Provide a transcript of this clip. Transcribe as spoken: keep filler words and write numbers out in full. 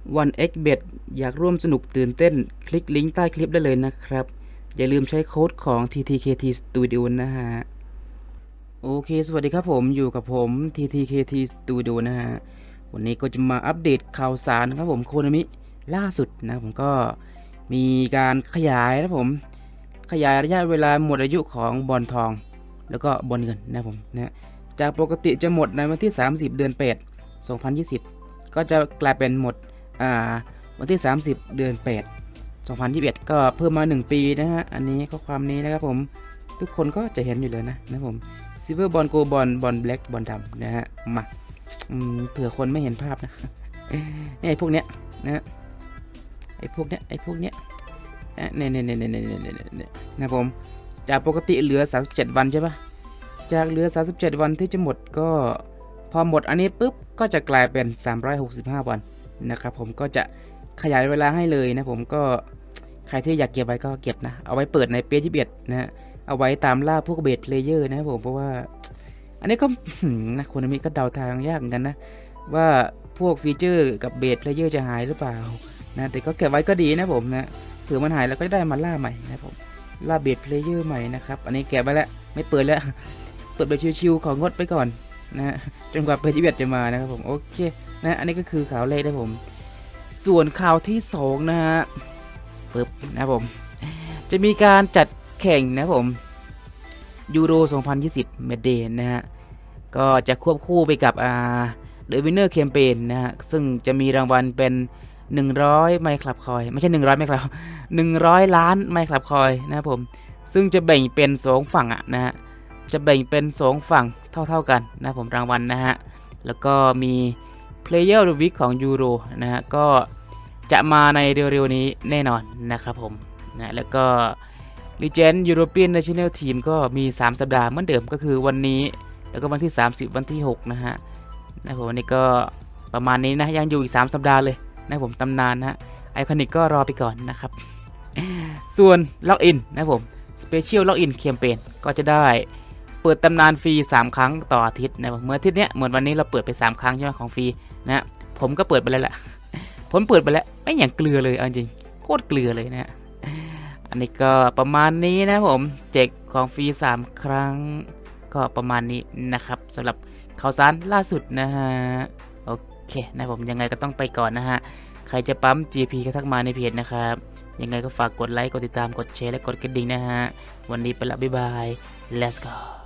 วัน เอ็กซ์ เบ็ด อยากร่วมสนุกตื่นเต้นคลิกลิงก์ใต้คลิปได้เลยนะครับอย่าลืมใช้โค้ดของ ที ที เค ที Studio นะฮะโอเคสวัสดีครับผมอยู่กับผม ที ที เค ที Studio นะฮะวันนี้ก็จะมาอัปเดตข่าวสารครับผมโคนามิล่าสุดนะผมก็มีการขยายนะผมขยายระยะเวลาหมดอายุของบอลทองแล้วก็บอลเงินนะผมนะจากปกติจะหมดในวันที่สามสิบเดือนแปด สองพันยี่สิบก็จะกลายเป็นหมดอ่าวันที่สามสิบเดือนแปด สองพันยี่สิบเอ็ดก็เพิ่มมาหนึ่งปีนะฮะอันนี้ข้อความนี้นะครับผมทุกคนก็จะเห็นอยู่เลยนะนะผมซิลเวอร์บอลโกลบอลบอลแบล็กบอลดำนะฮะมาเผื่อคนไม่เห็นภาพนะนี่ไอ้พวกเนี้ยนะไอ้พวกเนี้ยไอ้พวกเนี้ยเนี่ยเนี่ยเนี่ยเนี่ยเนี่ยนะผมจากปกติเหลือสามสิบเจ็ดวันใช่ปะจากเหลือสามสิบเจ็ดวันที่จะหมดก็พอหมดอันนี้ปุ๊บก็จะกลายเป็นสามร้อยหกสิบห้าวันนะครับผมก็จะขยายเวลาให้เลยนะผมก็ใครที่อยากเก็บไว้ก็เก็บนะเอาไว้เปิดในเปจที่เบียดนะฮะเอาไว้ตามล่าพวกเบสเพลเยอร์นะครับผมเพราะว่าอันนี้ก็นะคนมีก็เดาทางยากเหมือนกันนะว่าพวกฟีเจอร์กับเบสเพลเยอร์จะหายหรือเปล่านะแต่ก็เก็บไว้ก็ดีนะผมนะเผื่อมันหายแล้วก็ได้มาล่าใหม่นะผมล่าเบสเพลเยอร์ใหม่นะครับอันนี้แกะไว้แล้วไม่เปิดแล้วเปิดแบบชิวๆของงดไปก่อนนะจนกว่าเปจที่เบียดจะมานะครับผมโอเคนะอันนี้ก็คือข่าวแรกนะผมส่วนข่าวที่สองนะฮะปึ๊บนะผมจะมีการจัดแข่งนะผมยูโรสองพันยี่สิบเมดเดย์นะฮะก็จะควบคู่ไปกับอ่าเดอะวินเนอร์แคมเปญนะฮะซึ่งจะมีรางวัลเป็นหนึ่งร้อยไมค์คลับคอยไม่ใช่หนึ่งร้อยไมค์คลับหนึ่งร้อยล้านไมค์คลับคอยนะครับผมซึ่งจะแบ่งเป็นสองฝั่งอ่ะนะฮะจะแบ่งเป็นสองฝั่งเท่าๆกันนะผมรางวัลนะฮะแล้วก็มี Player of the Week ของยูโรนะฮะก็จะมาในเร็วๆนี้แน่นอนนะครับผมนะแล้วก็ Legend European National Team ก็มีสามสัปดาห์เหมือนเดิมก็คือวันนี้แล้วก็วันที่สามสิบวันที่หกนะฮะนะผมวันนี้ก็ประมาณนี้นะยังอยู่อีกสามสัปดาห์เลยนะผมตำนานนะฮะไอคอนิกก็รอไปก่อนนะครับส่วนล็อกอินนะผม Special Login Campaign ก็จะได้เปิดตำนานฟรีสามครั้งต่ออาทิตย์นะเมื่ออาทิตย์เนี้ยเหมือนวันนี้เราเปิดไปสามครั้งใช่ไหมของฟรีนะผมก็เปิดไปแล้วแหละผมเปิดไปแล้วไม่อย่างเกลือเลยเอาจริงโคตรเกลือเลยนะอันนี้ก็ประมาณนี้นะผมแจกของฟรีสามครั้งก็ประมาณนี้นะครับสำหรับข่าวสารล่าสุดนะฮะโอเคนะผมยังไงก็ต้องไปก่อนนะฮะใครจะปั๊ม จี พี ก็ทักมาในเพจนะครับยังไงก็ฝากกดไลค์กดติดตามกดแชร์และกดกระดิ่งนะฮะวันนี้ไปละบ๊ายบาย let's go